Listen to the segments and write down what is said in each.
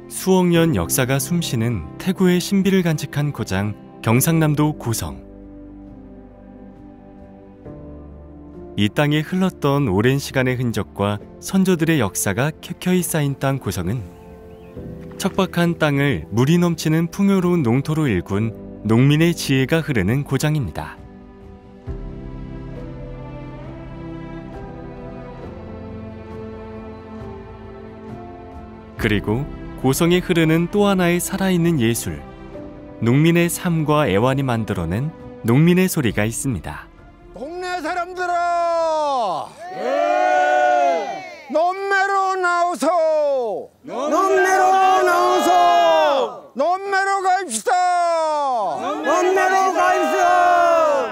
수억 년 역사가 숨쉬는 태고의 신비를 간직한 고장 경상남도 고성. 이 땅에 흘렀던 오랜 시간의 흔적과 선조들의 역사가 켜켜이 쌓인 땅 고성은 척박한 땅을 물이 넘치는 풍요로운 농토로 일군 농민의 지혜가 흐르는 고장입니다. 그리고 고성에 흐르는 또 하나의 살아있는 예술, 농민의 삶과 애환이 만들어낸 농민의 소리가 있습니다. 동네 사람들아, 논매로 나오소. 논매로 나오소. 논매로 가입시다. 논매로 가입시다.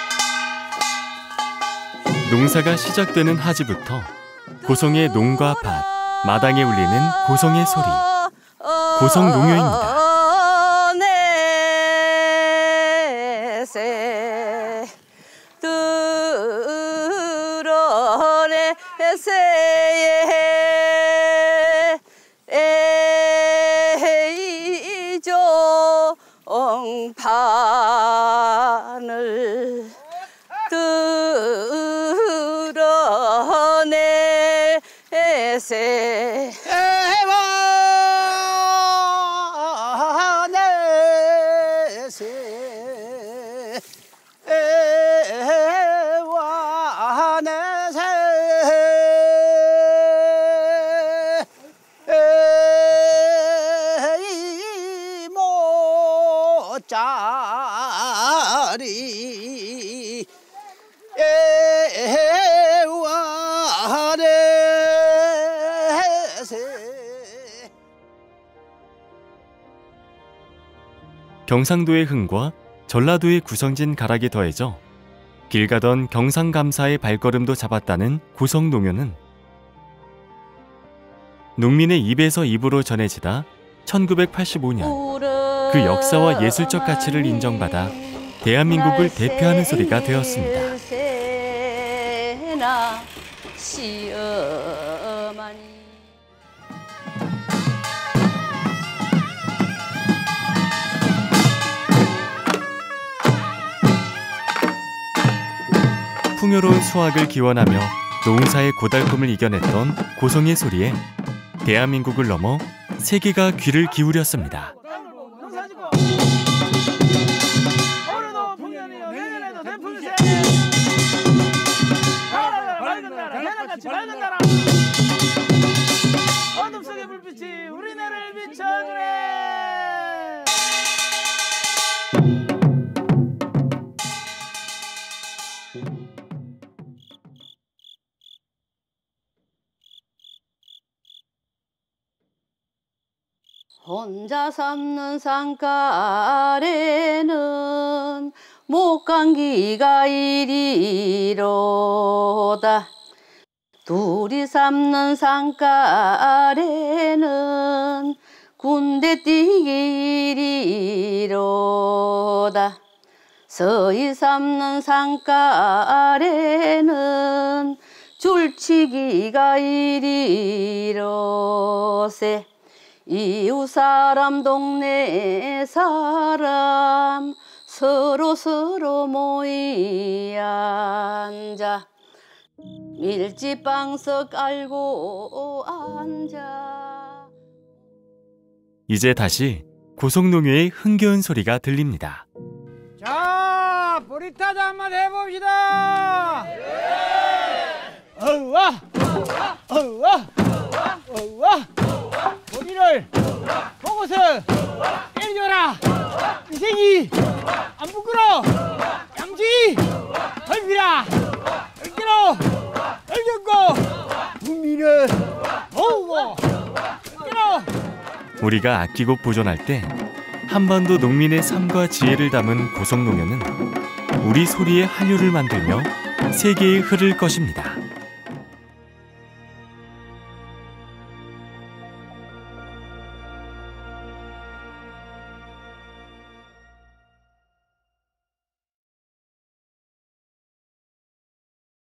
농사가 시작되는 하지부터 고성의 농과 밭, 마당에 울리는 고성의 소리, 고성농요입니다. 판을 드러내세 짜리 경상도의 흥과 전라도의 구성진 가락이 더해져 길 가던 경상감사의 발걸음도 잡았다는 고성농요는 농민의 입에서 입으로 전해지다 1985년 그 역사와 예술적 가치를 인정받아 대한민국을 대표하는 소리가 되었습니다. 풍요로운 수확을 기원하며 농사의 고달픔을 이겨냈던 고성의 소리에 대한민국을 넘어 세계가 귀를 기울였습니다. 어둠 속의 불빛이 우리나라를 비춰주네. 혼자 삼는 산가에는 목감기가 이리로다. 둘이 삼는 산가에는 군대 뛰기 이리로다. 서희 삼는 산가에는 줄치기가 이리로세. 이웃 사람 동네 사람 서로 모이 앉아 밀집방석 깔고 앉아. 이제 다시 고성농요의 흥겨운 소리가 들립니다. 자, 보리타자 한번 해봅시다. 어우와, 어우와, 어우와. 보리를 보고서 때려줘라. 인생이 안 부끄러. 양지 덜비라. 덜기로 덜겼고 국민은 어우워 덜기로. 우리가 아끼고 보존할 때 한반도 농민의 삶과 지혜를 담은 고성농요는 우리 소리의 한류를 만들며 세계에 흐를 것입니다.